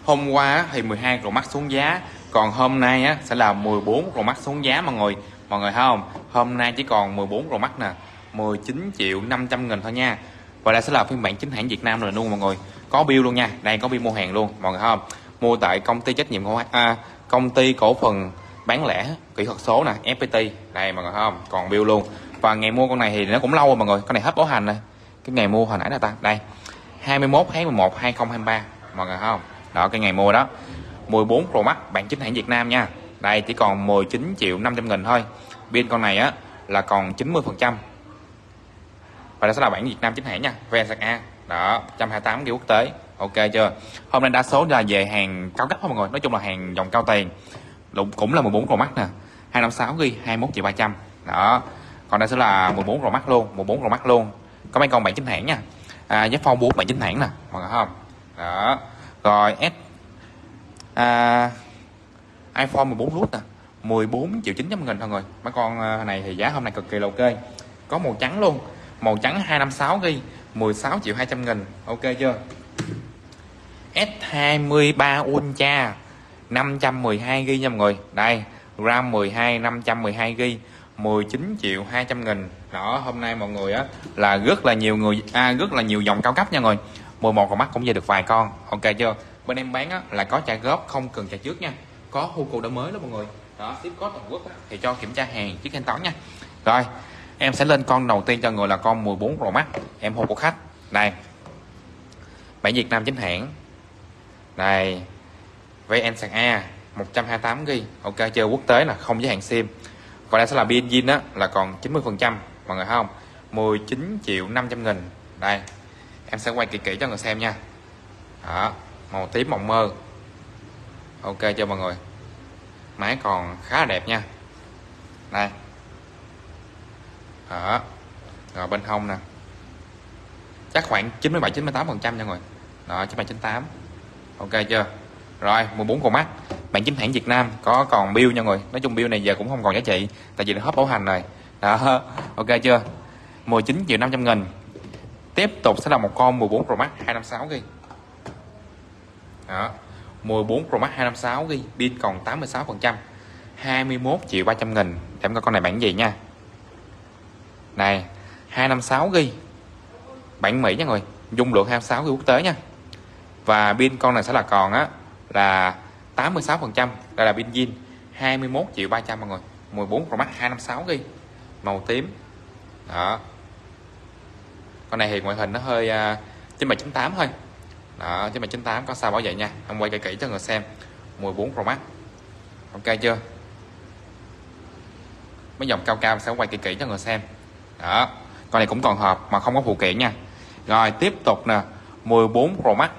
Hôm qua á, thì 12 Pro Max xuống giá, còn hôm nay á, sẽ là 14 Pro Max xuống giá mọi người thấy không? Hôm nay chỉ còn 14 Pro Max nè, 19 triệu 500 nghìn thôi nha. Và đây sẽ là phiên bản chính hãng Việt Nam rồi luôn mọi người, có bill luôn nha, đây có bill mua hàng luôn mọi người thấy không? Mua tại công ty trách nhiệm công ty cổ phần bán lẻ kỹ thuật số nè, FPT, đây mọi người thấy không? Còn bill luôn. Và ngày mua con này thì nó cũng lâu rồi mọi người, con này hết bảo hành rồi. Cái ngày mua hồi nãy là ta đây 21 tháng 11 2023 mọi người thấy không? Đó, cái ngày mua đó 14 Pro Max bản chính hãng Việt Nam nha. Đây chỉ còn 19 triệu 500 nghìn thôi. Pin con này á là còn 90%. Và đây sẽ là bản Việt Nam chính hãng nha, VSA. Đó, 128 GB quốc tế. Ok chưa? Hôm nay đa số là về hàng cao cấp thôi mọi người, nói chung là hàng dòng cao tiền. Cũng là 14 Pro Max nè, 256 GB 21 triệu 300. Đó. Còn đây sẽ là 14 Pro Max luôn, 14 Pro Max luôn. Có mấy con bản chính hãng nha. Với phone 4 bản chính hãng nè, mọi người thấy không? Đó. Rồi iPhone 14 Plus nè, 14 triệu 900 nghìn thôi người. Mấy con này thì giá hôm nay cực kỳ là ok. Có màu trắng luôn, màu trắng 256 GB 16 triệu 200 nghìn. Ok chưa? S23 Ultra 512 GB nha mọi người. Đây, RAM 12 512 GB 19 triệu 200 nghìn. Đó, hôm nay mọi người á là rất là nhiều dòng cao cấp nha mọi người. 11 Pro Max cũng về được vài con. Ok chưa? Bên em bán á là có trả góp, không cần trả trước nha. Có Hugo đã mới đó mọi người. Đó, ship code toàn quốc á, thì cho kiểm tra hàng trước thanh toán nha. Rồi, em sẽ lên con đầu tiên cho người là con 14 Pro Max. Em hộp của khách. Đây. Bản Việt Nam chính hãng. Đây. VNSA 128 GB. Ok chưa? Quốc tế là không giới hạn sim. Còn đây sẽ là pin zin á là còn 90%, mọi người thấy không? 19 triệu 500 nghìn. Đây. Em sẽ quay kỹ cho người xem nha. Đó, màu tím mộng mơ. Ok chưa mọi người? Máy còn khá là đẹp nha. Đây. Đó. Rồi bên hông nè. Chắc khoảng 97-98% nha mọi người. Đó, 97-98. Ok chưa? Rồi, 14 Pro Max bản chính hãng Việt Nam, có còn bill nha mọi người. Nói chung bill này giờ cũng không còn giá trị, tại vì nó hết bảo hành rồi. Đó, ok chưa? 19 triệu 500 nghìn. Tiếp tục sẽ là một con 14 Pro Max 256 GB. Đó, 14 Pro Max 256 GB, pin còn 86%, 21 triệu 300 nghìn. Để em coi con này bản gì nha. Này, 256 GB bản Mỹ nha mọi người, dung lượng 26 GB quốc tế nha. Và pin con này sẽ là còn á là 86%. Đây là pin zin 21 triệu 300 mọi người. 14 Pro Max 256 GB màu tím. Đó. Con này thì ngoại hình nó hơi 9798 thôi. Đó, 9798 có sao bảo vậy nha. Em quay kỹ cho người xem. 14 Pro Max. Ok chưa? Mấy dòng cao cao sẽ quay kỹ cho người xem. Đó. Con này cũng còn hộp mà không có phụ kiện nha. Rồi tiếp tục nè, 14 Pro Max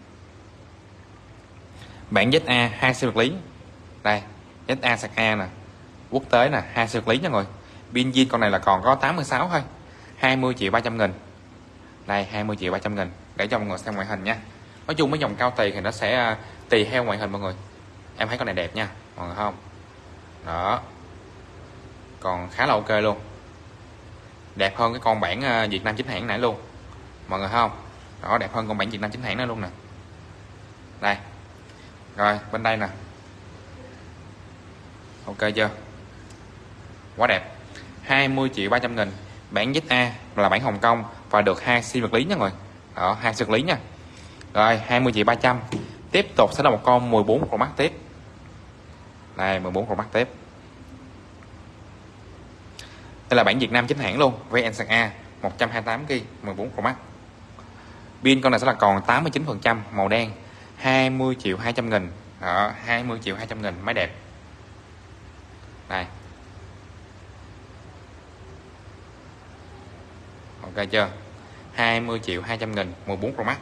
bản ZA 2 siêu vật lý. Đây, ZA sạc A nè, quốc tế nè, 2 siêu vật lý nha mọi người. Pin zin con này là còn có 86 thôi, 20 triệu 300 nghìn. Đây, 20 triệu 300 nghìn. Để cho mọi người xem ngoại hình nha. Nói chung mấy dòng cao tiền thì nó sẽ tùy theo ngoại hình mọi người. Em thấy con này đẹp nha, mọi người không? Đó, còn khá là ok luôn. Đẹp hơn cái con bản Việt Nam chính hãng nãy luôn, mọi người thấy không? Đó, đẹp hơn con bản Việt Nam chính hãng đó luôn nè. Đây. Rồi, bên đây nè. Ok chưa? Quá đẹp. 20 triệu 300 nghìn. Bản ZA là bản Hồng Kông và được 2 sim vật lý nha mọi người. Đó, 2 sim vật lý nha. Rồi, 20 triệu 300. Tiếp tục sẽ là một con 14 Pro Max tiếp. Đây, 14 Pro Max tiếp. Đây là bản Việt Nam chính hãng luôn, VNSA 128 GB 14 Pro Max. Pin con này sẽ là còn 89%, màu đen, 20 triệu 200 nghìn. Đó, 20 triệu 200 nghìn, máy đẹp. Đây. Ok chưa? 20 triệu 200 nghìn, 14 Pro Max.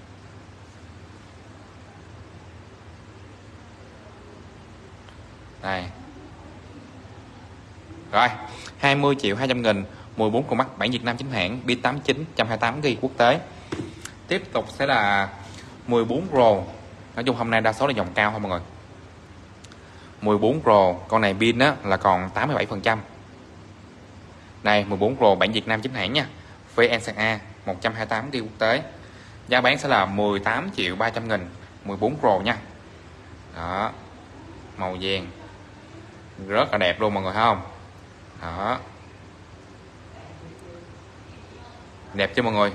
Đây. Rồi, 20 triệu 200 nghìn, 14 Pro Max bản Việt Nam chính hãng, pin 89, 128 GB quốc tế. Tiếp tục sẽ là 14 Pro. Nói chung hôm nay đa số là dòng cao thôi mọi người. 14 Pro, con này pin á là còn 87%. Đây, 14 Pro bản Việt Nam chính hãng nha. VNSA 128 GB quốc tế. Giá bán sẽ là 18 triệu 300 nghìn. 14 Pro nha. Đó, màu vàng rất là đẹp luôn mọi người thấy không? Đó, đẹp chưa mọi người?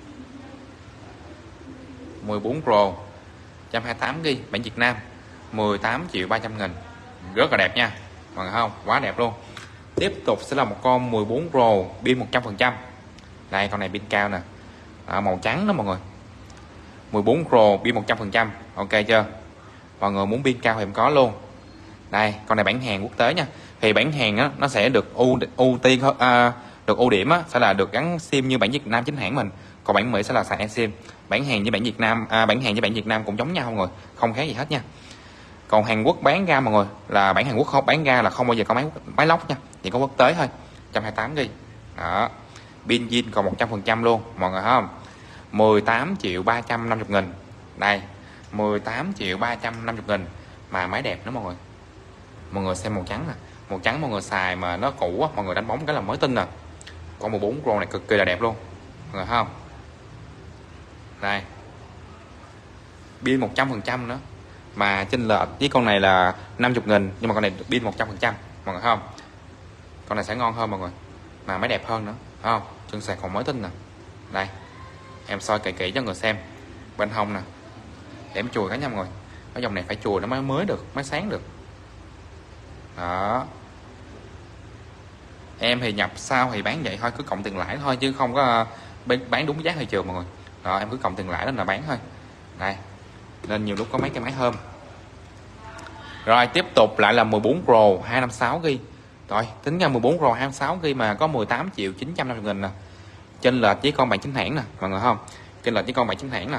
14 Pro 128GB bản Việt Nam, 18.300.000, rất là đẹp nha mọi người thấy không? Quá đẹp luôn. Tiếp tục sẽ là một con 14 Pro pin 100%. Đây, con này pin cao nè. Đó, màu trắng đó mọi người. 14 Pro pin 100%. Ok chưa? Mọi người muốn pin cao thì em có luôn. Đây, con này bản hàng quốc tế nha. Thì bản hàng á, nó sẽ được ưu tiên được ưu điểm á, sẽ là được gắn sim như bản Việt Nam chính hãng mình. Còn bản Mỹ sẽ là xài eSIM. Bản hàng với bản Việt Nam bản hàng với bản Việt Nam cũng giống nhau mọi người, không khác gì hết nha. Còn Hàn Quốc bán ra mọi người là bản Hàn Quốc không bán ra là không bao giờ có máy lóc nha, chỉ có quốc tế thôi. 128GB. Đó. Pin zin còn 100% luôn mọi người thấy không? 18.350.000. Đây, 18.350.000 mà máy đẹp nữa mọi người. Mọi người xem màu trắng nè, màu trắng mọi người xài mà nó cũ á, mọi người đánh bóng cái là mới tinh nè. Con 14 Pro này cực kỳ là đẹp luôn. Mọi người thấy không? Đây. Pin 100% nữa. Mà chênh lệch với con này là 50.000, nhưng mà con này pin 100%, mọi người thấy không? Con này sẽ ngon hơn mọi người, mà máy đẹp hơn nữa, thấy không? Chân sạc còn mới tinh nè. Đây, em soi kỹ kỹ cho người xem bên hông nè, để em chùi cái nha mọi người. Cái dòng này phải chùi nó mới được, mới sáng được. Đó, em thì nhập sao thì bán vậy thôi, cứ cộng tiền lãi thôi chứ không có bán đúng giá thị trường mọi người. Đó, em cứ cộng tiền lãi lên là bán thôi. Đây, nên nhiều lúc có mấy cái máy hôm. Rồi tiếp tục lại là 14 Pro 256GB. Rồi tính ra 14 Pro 256GB mà có 18.950.000 nè. Chênh lệch với con bản chính hãng nè mọi người không? Chênh lệch với con bản chính hãng nè.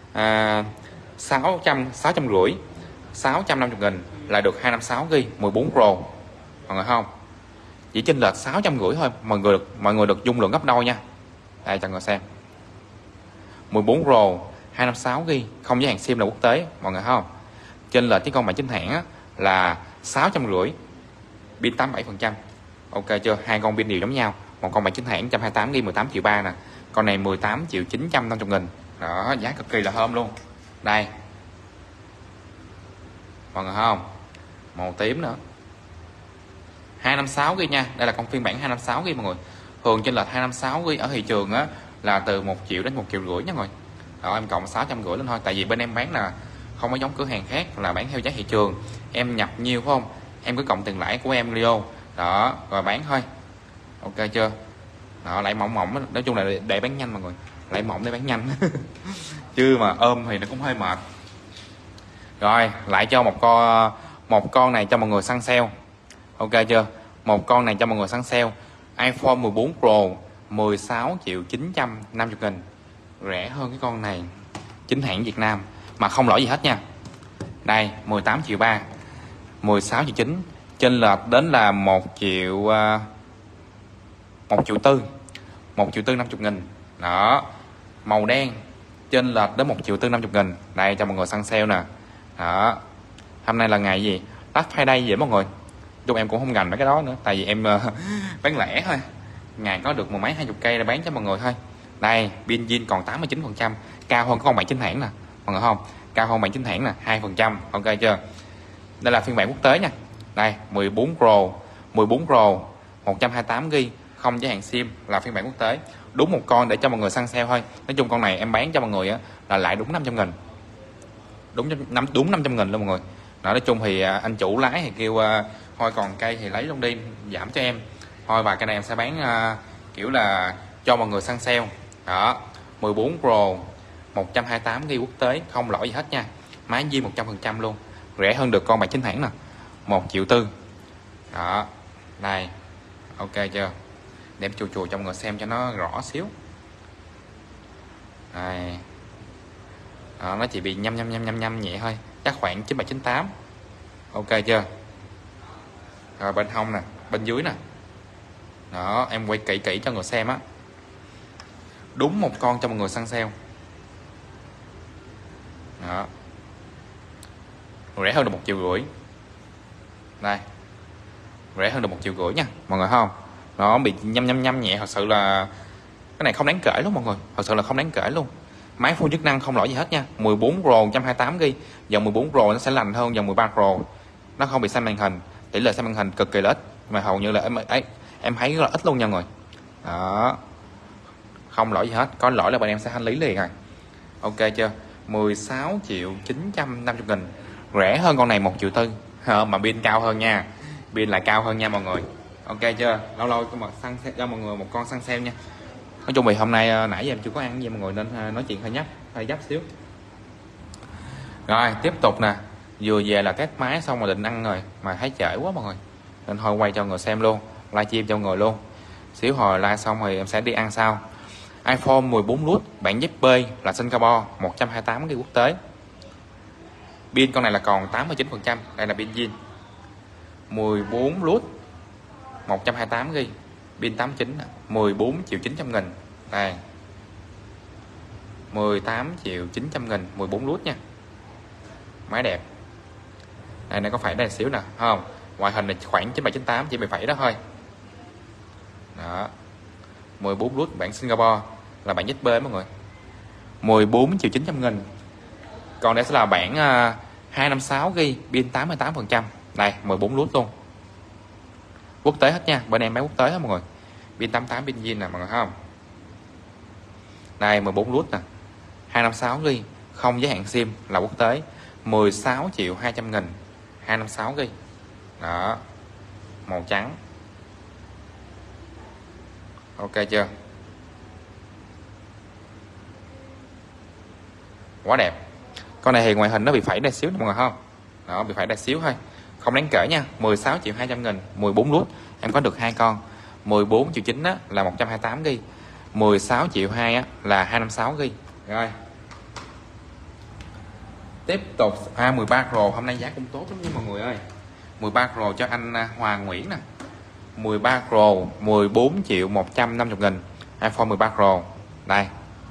650, 650.000 là được 256GB 14 Pro. Mọi người không? Chỉ chênh lệch 650 thôi, mọi người được dung lượng gấp đôi nha. Đây cho người xem. 14 Pro 256GB không giới hạn sim là quốc tế mọi người thấy không? Chênh lệch với con bản chính hãng á, là 650, pin 87%. Ok chưa? Hai con pin đều giống nhau. Một con bản chính hãng 128GB 18.300.000 nè. Con này 18.950.000. Đó, giá cực kỳ là thơm luôn. Đây. Mọi người thấy không? Màu tím nữa. 256GB nha. Đây là con phiên bản 256GB mọi người. Thường chênh lệch 256GB ở thị trường á là từ 1 triệu đến 1,5 triệu nha mọi người. Đó, em cộng 650 lên thôi, tại vì bên em bán là không có giống cửa hàng khác là bán theo giá thị trường. Em nhập nhiều phải không? Em cứ cộng tiền lãi của em Leo. Đó, rồi bán thôi. Ok chưa? Đó, lại mỏng mỏng, nói chung là để bán nhanh mọi người. Lại mỏng để bán nhanh. Chứ mà ôm thì nó cũng hơi mệt. Rồi, lại cho một con này cho mọi người săn sale. Ok chưa? Một con này cho mọi người săn sale. iPhone 14 Pro 16.950.000. Rẻ hơn cái con này chính hãng Việt Nam mà không lỗi gì hết nha. Đây 18.300.000, 16.900.000, chênh lệch đến là 1.450.000. Đó, màu đen chênh lệch đến 1.450.000. Đây cho mọi người săn sale nè. Đó, hôm nay là ngày gì? Black Friday vậy mọi người. Chung em cũng không gành mấy cái đó nữa, tại vì em bán lẻ thôi, ngày có được 10 mấy 20 cây để bán cho mọi người thôi. Đây, pin zin còn 89%, cao hơn con bản chính hãng nè mọi người không? Cao hơn bản chính hãng nè 2%. Ok chưa? Đây là phiên bản quốc tế nha. Đây 14 Pro 128GB không giới hạn sim là phiên bản quốc tế. Đúng một con để cho mọi người săn sale thôi. Nói chung con này em bán cho mọi người á là lại đúng 500.000, đúng 500.000 luôn mọi người. Đó, nói chung thì anh chủ lái thì kêu thôi còn cây thì lấy luôn đi, giảm cho em thôi, và cái này em sẽ bán kiểu là cho mọi người săn sale. Đó, 14 Pro 128GB quốc tế không lỗi gì hết nha, máy zin 100% luôn, rẻ hơn được con bản chính hãng nè 1,4 triệu. Đó, đây, ok chưa? Để em chùi cho mọi người xem cho nó rõ xíu. Đây. Đó, nó chỉ bị nhăm nhẹ thôi, chắc khoảng 9798. Ok chưa? Rồi bên hông nè, bên dưới nè. Đó, em quay kỹ cho người xem á. Đúng một con cho mọi người săn sale. Đó. Rẻ hơn được 1,5 triệu. Đây. Rẻ hơn được 1,5 triệu nha, mọi người thấy không? Nó bị nhăm nhẹ, thật sự là cái này không đáng kể luôn mọi người, thật sự là không đáng kể luôn. Máy full chức năng không lỗi gì hết nha. 14 Pro 128GB. Dòng 14 Pro nó sẽ lành hơn dòng 13 Pro. Nó không bị xanh màn hình. Tỷ lệ xanh màn hình cực kỳ là ít, mà hầu như là em thấy rất là ít luôn nha mọi người. Đó. Không lỗi gì hết, có lỗi là bên em sẽ thanh lý liền rồi. Ok chưa? 16.950.000. Rẻ hơn con này 1.400.000. Mà pin cao hơn nha. Pin lại cao hơn nha mọi người. Ok chưa? Lâu lâu cho mọi người một con xăng xem nha. Nói chung thì hôm nay nãy giờ em chưa có ăn gì mọi người, nên nói chuyện hơi gấp xíu. Rồi tiếp tục nè. Vừa về là test máy xong rồi định ăn rồi, mà thấy trễ quá mọi người, nên thôi quay cho người xem luôn, livestream cho người luôn. Xíu hồi live xong rồi em sẽ đi ăn sau. iPhone 14 Plus bản ZP là Singapore, 128GB quốc tế. Pin con này là còn 89%. Đây là pin zin 14 Plus 128GB, pin 89, 14.900.000. Đây 18.900.000, 14 Plus nha. Máy đẹp. Đây nó có phải đây xíu nè, không? Ngoại hình là khoảng 9798, chỉ 17 đó thôi. Đó. 14 Plus bản Singapore là bản ZP mọi người. 14.900.000. Còn đây sẽ là bản 256GB, pin 88%. Đây 14 Plus luôn. Quốc tế hết nha, bên em bán quốc tế hết mọi người. Pin 88, pin zin nè mọi người thấy không? Đây 14 Plus nè. 256GB, không giới hạn SIM là quốc tế. 16.200.000, 256GB. Đó. Màu trắng. Ok chưa? Quá đẹp. Con này thì ngoại hình nó bị phẩy đây xíu mọi người không? Đó, bị phẩy đây xíu thôi. Không đáng kể nha. 16.200.000, 14 Plus. Em có được 2 con. 14.900.000 á là 128GB. 16.200.000 á là 256GB. Rồi. Tiếp tục 13 Pro hôm nay giá cũng tốt lắm nha mọi người ơi. 13 Pro cho anh Hoàng Nguyễn nè. 13 Pro 14.150.000. iPhone 13 Pro. Đây.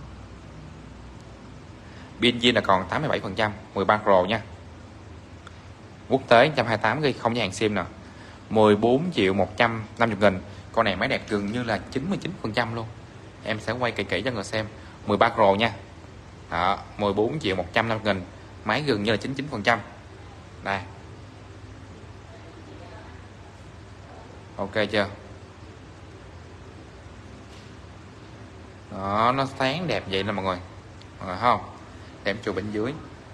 Pin zin là còn 87%, 13 Pro nha. Quốc tế 128GB, không giới hạn SIM nè. 14.150.000. Con này máy đẹp gần như là 99% luôn. Em sẽ quay kỹ cho người xem. 13 Pro nha. Đó, 14.150.000. Máy gần như là 99%. Đây. Ok chưa? Đó, nó sáng đẹp vậy nè mọi người. Mọi người thấy không? Em chụp bên dưới.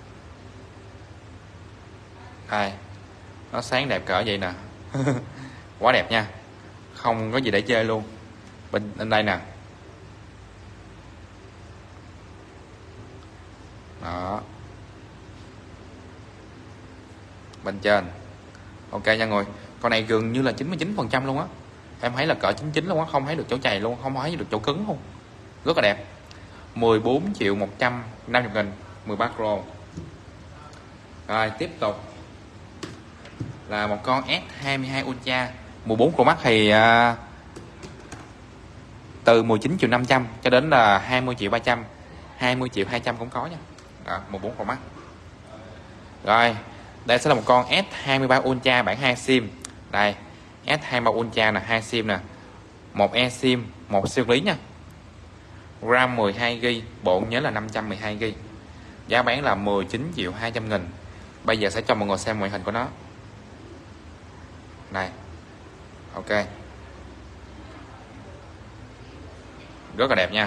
Đây. Nó sáng đẹp cỡ vậy nè. Quá đẹp nha. Không có gì để chơi luôn. Bên đây nè. Đó. Bên trên. Ok nha người. Con này gần như là 99% luôn á. Em thấy là cỡ 99 luôn á, không thấy được chỗ chày luôn, không thấy được chỗ cứng luôn. Rất là đẹp. 14.150.000, 13 Pro. Rồi tiếp tục là một con S22 Ultra 14 Pro Max thì từ 19.500.000 cho đến là 20.300.000, 20.200.000 cũng có nha. Đó, 14 Pro Max. Rồi, đây sẽ là một con S23 Ultra bản 2 SIM. Đây, S23 Ultra là 2 SIM nè. Một eSIM, một siêu lý nha. RAM 12GB, bộ nhớ là 512GB. Giá bán là 19.200.000. Bây giờ sẽ cho mọi người xem ngoại hình của nó. Này. Ok. Rất là đẹp nha.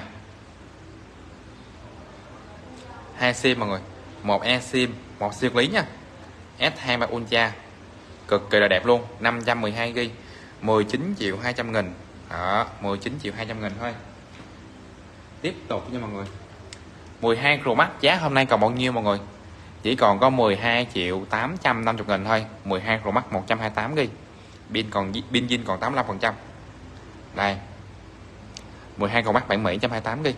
2 SIM mọi người. Một eSIM, một siêu lý nha. S23 Ultra. Cực kỳ là đẹp luôn, 512GB, 19.200.000. Đó, 19.200.000 thôi. Tiếp tục nha mọi người. 12 Pro Max giá hôm nay còn bao nhiêu mọi người? Chỉ còn có 12.850.000 thôi. 12 Pro Max 128GB. Pin zin còn 85%. Đây. 12 Pro Max bản Mỹ 128GB.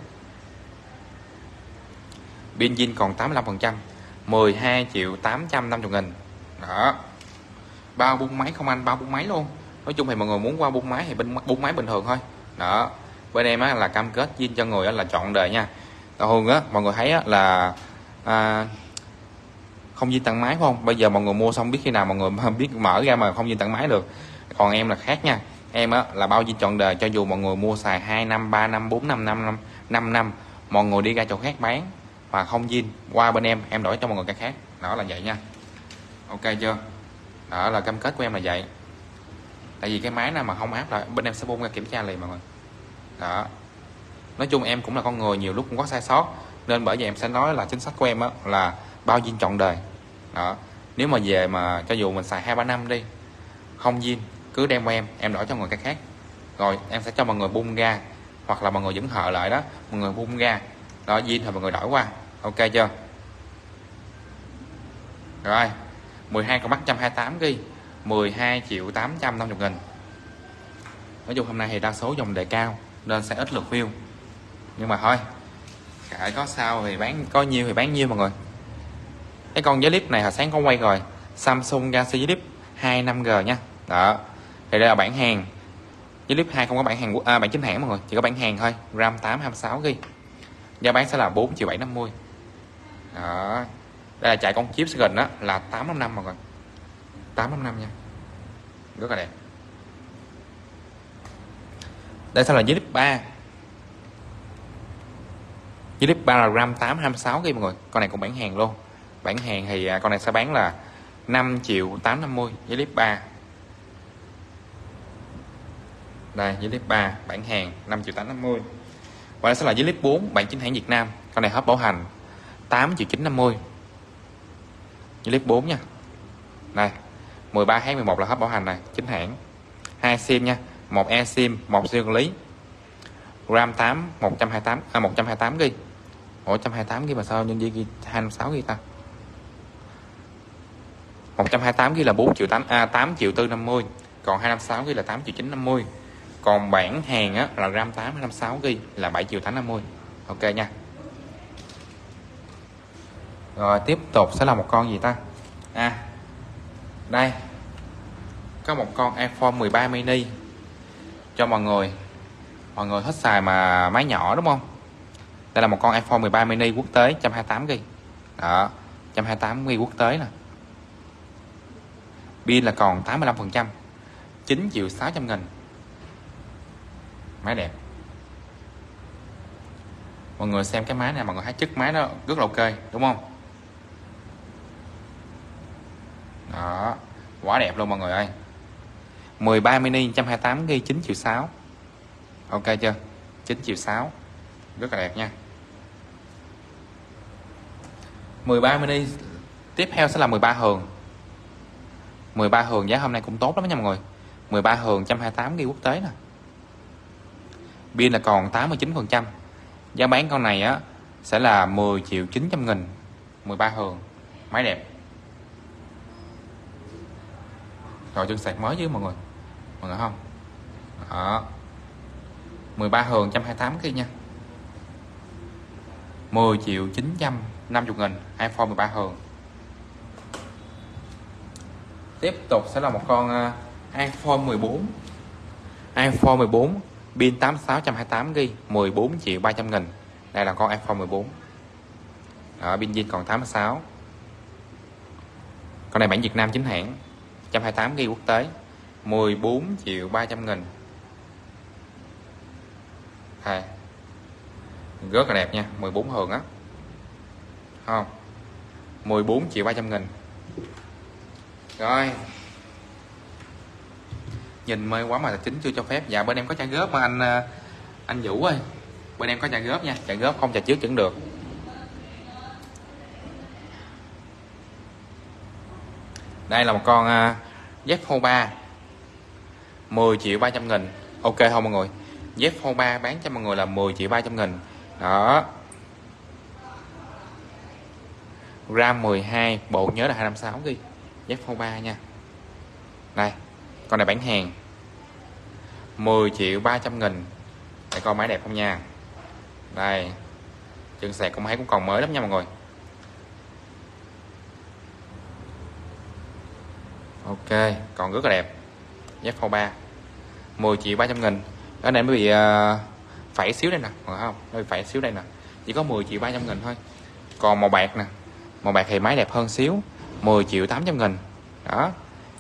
Pin zin còn 85%. 12.850.000. Đó. Bao bung máy không anh, bao bung máy luôn. Nói chung thì mọi người muốn qua bung máy thì bung máy bình thường thôi. Đó. Bên em á là cam kết zin cho người á là trọn đời nha. Thường á mọi người thấy á là không zin tặng máy phải không? Bây giờ mọi người mua xong biết khi nào mọi người biết mở ra mà không zin tặng máy được. Còn em là khác nha. Em á là bao zin trọn đời, cho dù mọi người mua xài 2 năm, 3 năm, 4 năm, 5 năm, 5 năm, mọi người đi ra chỗ khác bán và không zin qua bên em đổi cho mọi người cái khác. Đó là vậy nha. Ok chưa? Đó là cam kết của em là vậy. Tại vì cái máy nào mà không áp lại bên em sẽ bung ra kiểm tra liền mọi người. Đó, nói chung em cũng là con người nhiều lúc cũng có sai sót, nên bởi vậy em sẽ nói là chính sách của em á là bao zin trọn đời. Đó, nếu mà về mà cho dù mình xài 2-3 năm đi không zin, cứ đem qua em đổi cho người cái khác, rồi em sẽ cho mọi người bung ra, hoặc là mọi người vẫn hợ lại đó, mọi người bung ra đó zin thì mọi người đổi qua. Ok chưa? Rồi 12 con mắt 128 ghi 12.850.000. Nói chung hôm nay thì đa số dòng đề cao nên sẽ ít lượt view, nhưng mà thôi kệ, có sao thì bán, có nhiêu thì bán nhiêu mọi người. Cái con giấy clip này hồi sáng có quay rồi, Samsung Galaxy Flip 2 5G nha. Đó, thì đây là bản hàng. Giấy clip 2 không có bản hàng bản chính hãng mọi người, chỉ có bản hàng thôi, RAM 8 26GB. Giá bán sẽ là 4.750.000. Đó, đây là chạy con chip gần đó là 855 mọi người, 855 nha, rất là đẹp. Đây sẽ là giấy clip 3. Giấy clip 3 là RAM 8 26GB mọi người, con này cũng bản hàng luôn. Bản hàng thì con này sẽ bán là 5.850.000 giấy clip 3. Đây giấy clip 3 bản hàng 5.850.000. Và đây sẽ là giấy clip 4 bản chính hãng Việt Nam, con này hết bảo hành 8.950.000 giấy clip 4 nha. Đây 13 tháng 11 là hết bảo hành này, chính hãng. 2 sim nha, 1 eSIM, 1 siêu quản lý. RAM 8 128GB. Ủa 128GB mà sao nhân viên ghi 256GB ta? 128GB là 8.450.000, còn 256GB là 8.950.000. Còn bản hàng á là RAM 8 256GB là 7.850.000. Ok nha. Rồi tiếp tục sẽ là một con gì ta? Đây có một con iPhone 13 mini cho mọi người. Mọi người thích xài mà máy nhỏ đúng không? Đây là một con iPhone 13 mini quốc tế 128GB. Đó, 128GB quốc tế nè. Pin là còn 85%, 9.600.000. Máy đẹp. Mọi người xem cái máy này, mọi người thấy chất máy đó rất là ok đúng không? Đó, quá đẹp luôn mọi người ơi. 13 mini 128GB 9.600.000. Ok chưa? 9.600.000, rất là đẹp nha. 13 mini tiếp theo sẽ là 13 hường. 13 hường giá hôm nay cũng tốt lắm nha mọi người. 13 hường 128GB quốc tế nè. Pin là còn 89%. Giá bán con này á sẽ là 10.900.000. 13 hường, máy đẹp. Rồi chân sạc mới chứ mọi người. Mọi người không? Đó. 13 hường 128GB nha. 10.950.000 iPhone 13 hường. Tiếp tục sẽ là một con iPhone 14. iPhone 14 pin 8628GB 14.300.000. Đây là con iPhone 14. Đó, pin zin còn 86. Con này bản Việt Nam chính hãng 128GB quốc tế 14.300.000. Rất là đẹp nha, 14 hường á. Không, 14.300.000. Rồi, nhìn mê quá mà chính chưa cho phép. Dạ bên em có trả góp mà anh Vũ ơi, bên em có trả góp nha, trả góp không trả trước vẫn được. Đây là một con Z Fold 3 10.300.000. Ok không mọi người? Z Fold 3 bán cho mọi người là 10.300.000. Đó, RAM 12, bộ nhớ là 256GB. Z Fold 3 nha. Đây, con này bán hàng 10.300.000. Để coi máy đẹp không nha. Đây, chân sạc cũng thấy cũng còn mới lắm nha mọi người. Ok, còn rất là đẹp. Z Fold 3 10.300.000. Cái này mới bị phẩy xíu đây nè, không? Nó bị phẩy xíu đây nè. Chỉ có 10.300.000 thôi. Còn màu bạc nè. Màu bạc thì máy đẹp hơn xíu, 10.800.000. Đó.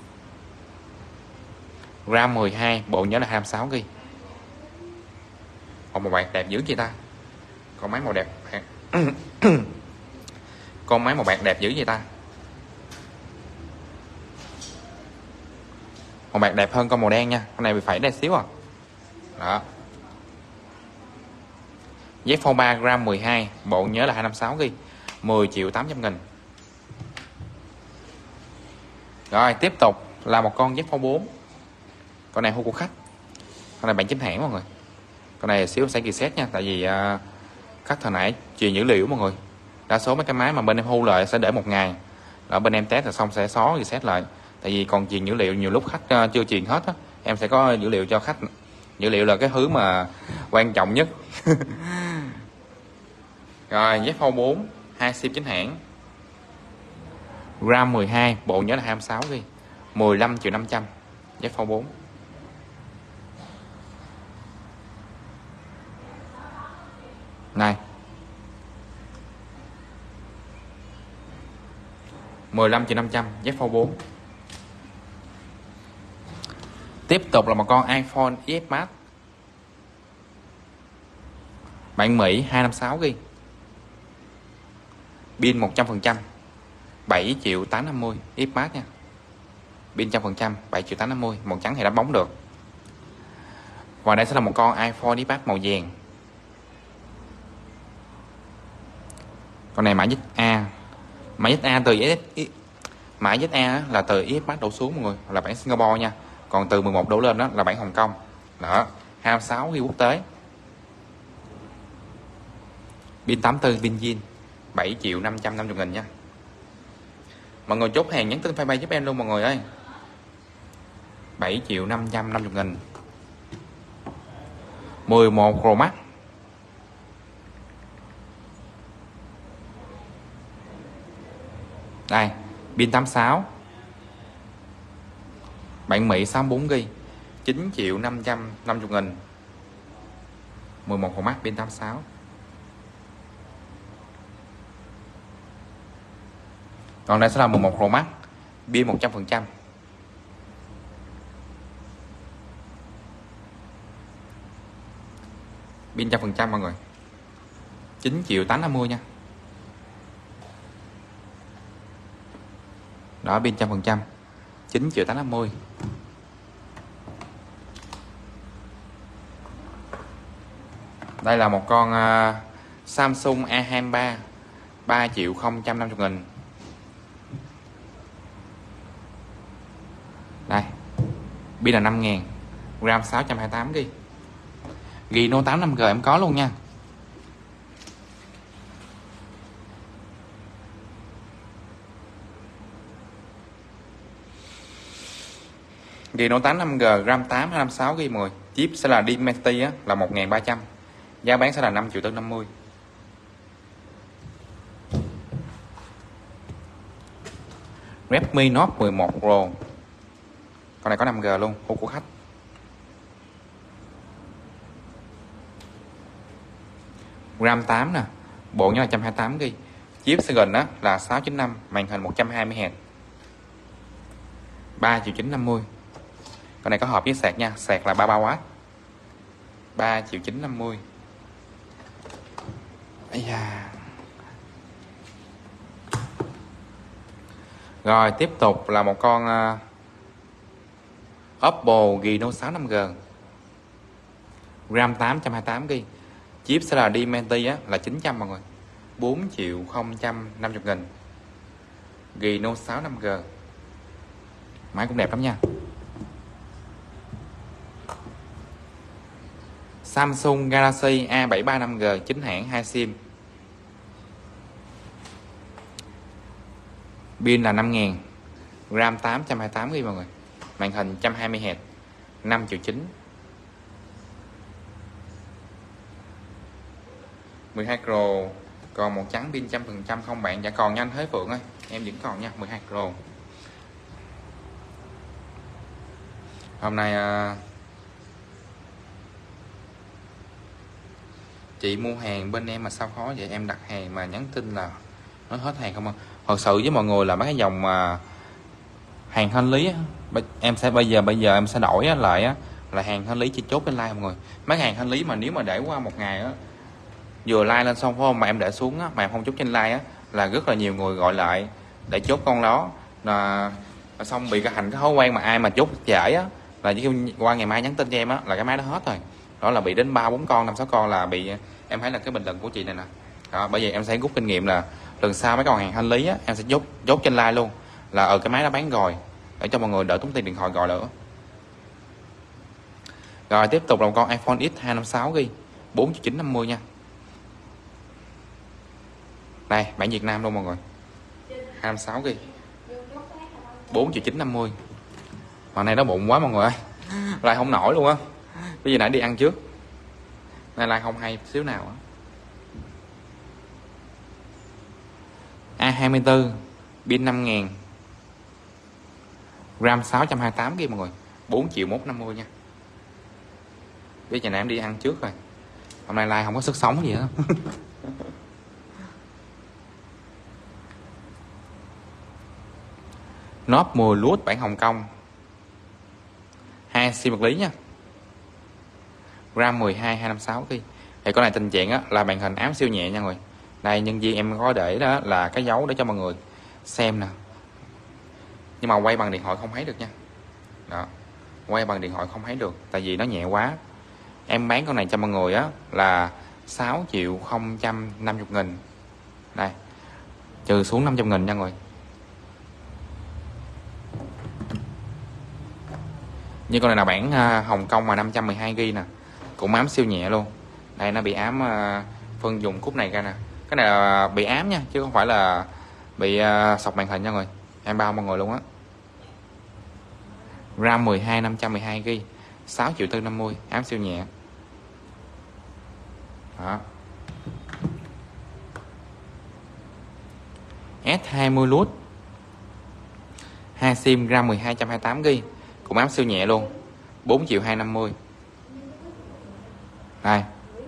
RAM 12, bộ nhớ là 256GB. Còn màu bạc đẹp dữ chị ta. Còn máy màu đẹp Con máy màu bạc đẹp dữ vậy ta. Màu bạc đẹp hơn con màu đen nha. Con này bị phẩy đây xíu à. Đó. Dép phao 3 gram 12, bộ nhớ là 256GB, 10.800.000. Rồi tiếp tục là một con dép phao 4. Con này hô của khách. Con này bản chính hãng mọi người. Con này xíu sẽ reset nha, tại vì khách hồi nãy truyền dữ liệu mọi người. Đa số mấy cái máy mà bên em hô lại sẽ để một ngày. Ở bên em test rồi xong sẽ xóa reset lại. Tại vì còn truyền dữ liệu nhiều lúc khách chưa truyền hết á, em sẽ có dữ liệu cho khách. Dữ liệu là cái thứ mà quan trọng nhất. Rồi dép phao 4, 2 sim chính hãng. Gram 12, bộ nhớ là 26GB, 15.500.000. Dép phao 4. Này 15.500.000, dép phao 4. Tiếp tục là một con iPhone XS Max, bản Mỹ, 256GB, pin 100%, 7.850.000. XS Max nha, pin 100%, 7.850.000. Màu trắng thì đánh bóng được. Và đây sẽ là một con iPhone XS Max màu vàng. Con này mã ZA. Mã ZA từ mã ZA là từ XS Max đổ xuống mọi người, là bản Singapore nha. Còn từ 11 đổ lên đó là bản Hồng Kông. Đó, 26GB quốc tế. Pin 84, pin zin, 7.550.000 nha. Mọi người chốt hàng nhắn tin Fanpage giúp em luôn mọi người ơi. 7.550.000. 11 Pro Max. Đây, pin 86, bản Mỹ, 64GB, 9.550.000. 11 Pro Max, pin 86. Còn đây sẽ là 11 Pro Max, pin 100%. Pin 100% mọi người. 9.850.000 nha. Đó, pin 100%, 9.850.000. Đây là một con Samsung A23, 3.050.000. Đây, pin là 5.000, RAM 628GB. Reno 8 5G em có luôn nha. Reno 8 5G, RAM 8 256GB mọi người. Chip sẽ là Dimensity á, là 1.300. Giá bán sẽ là 5.450.000. Redmi Note 11 Pro. Con này có 5G luôn, hộp của khách. RAM 8 nè, bộ nhớ là 128GB. Chip Snapdragon đó là 695, màn hình 120Hz. 3.950.000. Con này có hộp với sạc nha, sạc là 33W. 3.950.000. Ây da. Rồi tiếp tục là một con Oppo Reno 6 5G, RAM 828GB. Chip sẽ là Dimensity á, là 900 mọi người, 4.050.000. Reno 6 5G. Máy cũng đẹp lắm nha. Samsung Galaxy A735G chính hãng 2 sim. Pin là 5.000, RAM 828GB mọi người. Màn hình 120Hz, 5.900.000. 12 Pro, còn một trắng pin 100% không bạn? Dạ còn nhanh Thế Phượng ơi, em vẫn còn nha. 12 Pro. Hôm nay chị mua hàng bên em mà sao khó vậy? Em đặt hàng mà nhắn tin là nói hết hàng không à? Thật sự với mọi người là mấy cái dòng mà hàng thanh lý á, em sẽ bây giờ em sẽ đổi lại á, là hàng thanh lý chỉ chốt bên like mọi người. Mấy hàng thanh lý mà nếu mà để qua một ngày á, vừa like lên xong phải không mà em để xuống á, mà em không chốt trên like á, là rất là nhiều người gọi lại để chốt con đó, là xong bị cái thành cái thói quen mà ai mà chốt trễ á là chỉ qua ngày mai nhắn tin cho em á là cái máy đó hết rồi. Đó là bị đến 3-4 con 5-6 con là bị. Em thấy là cái bình luận của chị này nè. Đó, bởi vì em sẽ rút kinh nghiệm là lần sau mấy con hàng thanh lý á em sẽ chốt trên like luôn là ở cái máy đó bán rồi, để cho mọi người đỡ tốn tiền điện thoại gọi nữa. Rồi tiếp tục là một con iPhone X 256GB 4.950 nha. Đây bản Việt Nam luôn mọi người, 256GB 4.950. Mà này nó bụng quá mọi người ơi, like không nổi luôn á. Bây giờ nãy đi ăn trước nên like không hay xíu nào á. A24 pin 5000, RAM 628GB mọi người, 4.150 nha. Bây giờ nãy em đi ăn trước rồi, hôm nay like không có sức sống gì hết. Note 10 Plus bản Hồng Kông, 2 sim vật lý nha, RAM 12 256GB. Thì con này tình trạng á, là màn hình ám siêu nhẹ nha mọi người. Đây nhân viên em có để đó là cái dấu để cho mọi người xem nè, nhưng mà quay bằng điện thoại không thấy được nha. Đó, quay bằng điện thoại không thấy được tại vì nó nhẹ quá. Em bán con này cho mọi người á là 6.050.000. Đây trừ xuống 500.000 nha mọi người. Như con này là bản Hồng Kông mà 512GB nè, cũng ám siêu nhẹ luôn. Đây nó bị ám phân dùng cúp này ra nè. Cái này là bị ám nha, chứ không phải là bị sọc màn hình nha mọi người. Em bao mọi người luôn á. RAM 12 512GB 6.450.000, ám siêu nhẹ. Đó. S20 Plus 2 sim, RAM 12 128GB, cũng ám siêu nhẹ luôn, 4.250.000. Đây.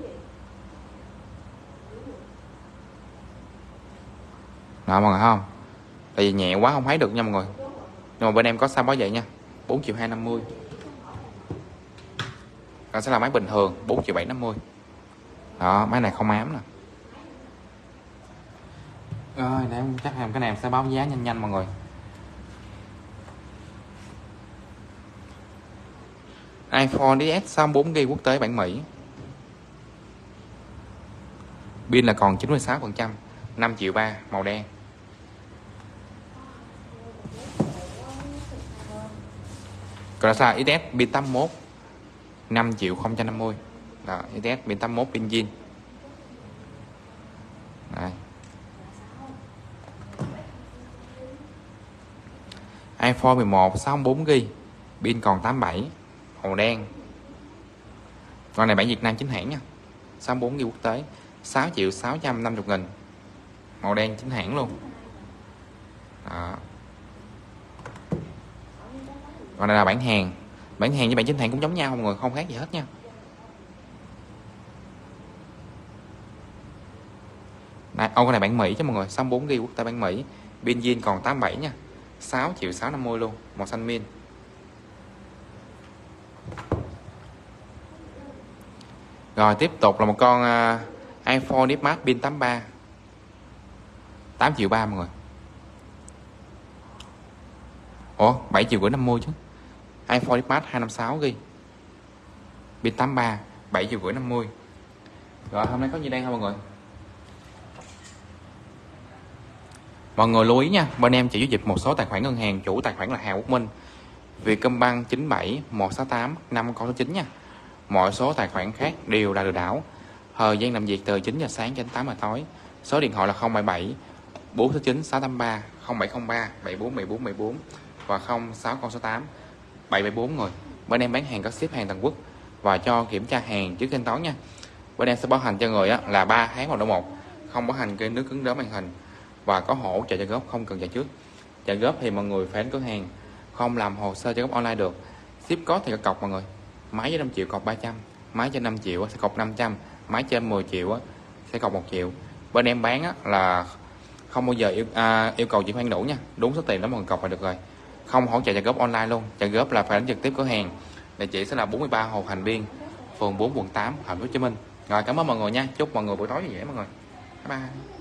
Đó mọi người thấy không? Tại vì nhẹ quá không thấy được nha mọi người. Nhưng mà bên em có sao báo vậy nha, 4.250.000. Còn sẽ là máy bình thường 4.750.000. Đó, máy này không ám nè. Rồi, để em chắc cái này em sẽ báo giá nhanh nhanh mọi người. iPhone XS 64GB quốc tế bản Mỹ. Pin là còn 96%, 5.300.000, màu đen. Còn là XS pin 81, 5.050.000. Đó, XS pin 81 pin zin. Đây. iPhone 11 64GB, pin còn 87, màu đen. Con này bản Việt Nam chính hãng nha, 64GB quốc tế, 6.650.000, màu đen chính hãng luôn. Đó. Còn này là bản hàng với bản chính hãng cũng giống nhau mọi người, không khác gì hết nha. Đây, con này bản Mỹ chứ mọi người, 64GB quốc tế bản Mỹ, pin zin còn 87 nha, 6.650.000 luôn, màu xanh min. Rồi tiếp tục là một con iPhone XS Max pin 83, 8.300.000 mọi người. Ủa 7.550.000 chứ. iPhone XS Max 256GB, pin 83, 7.550.000. Rồi hôm nay có gì đây thôi mọi người. Mọi người lưu ý nha, bên em chỉ giao dịch một số tài khoản ngân hàng, chủ tài khoản là Hà Quốc Minh, Vietcombank 97 168 5 con số 9 nha. Mọi số tài khoản khác đều là lừa đảo. Thời gian làm việc từ 9 giờ sáng đến 8 giờ tối. Số điện thoại là 077 469 683, 0703 74 14 14 và 06 con số 8 774 người. Bên em bán hàng có ship hàng toàn quốc và cho kiểm tra hàng trước thanh toán nha. Bên em sẽ bảo hành cho người là 3 tháng hoặc độ 1, không bảo hành gây nước cứng đỡ màn hình và có hỗ trợ trả góp, không cần trả trước. Trả góp thì mọi người phải đến cửa hàng, không làm hồ sơ trả góp online được. Ship code thì có cọc mọi người. Máy dưới 5 triệu cọc 300, máy trên 5 triệu sẽ cọc 500, máy trên 10 triệu sẽ cọc 1 triệu. Bên em bán là không bao giờ yêu cầu chuyển khoản đủ nha, đúng số tiền đó mọi người cọc là được rồi. Không hỗ trợ trả góp online luôn, trả góp là phải đến trực tiếp cửa hàng. Địa chỉ sẽ là 43 Hồ Hành Biên, phường 4 quận 8, Thành phố Hồ Chí Minh. Rồi cảm ơn mọi người nha, chúc mọi người buổi tối vui vẻ mọi người. Bye bye.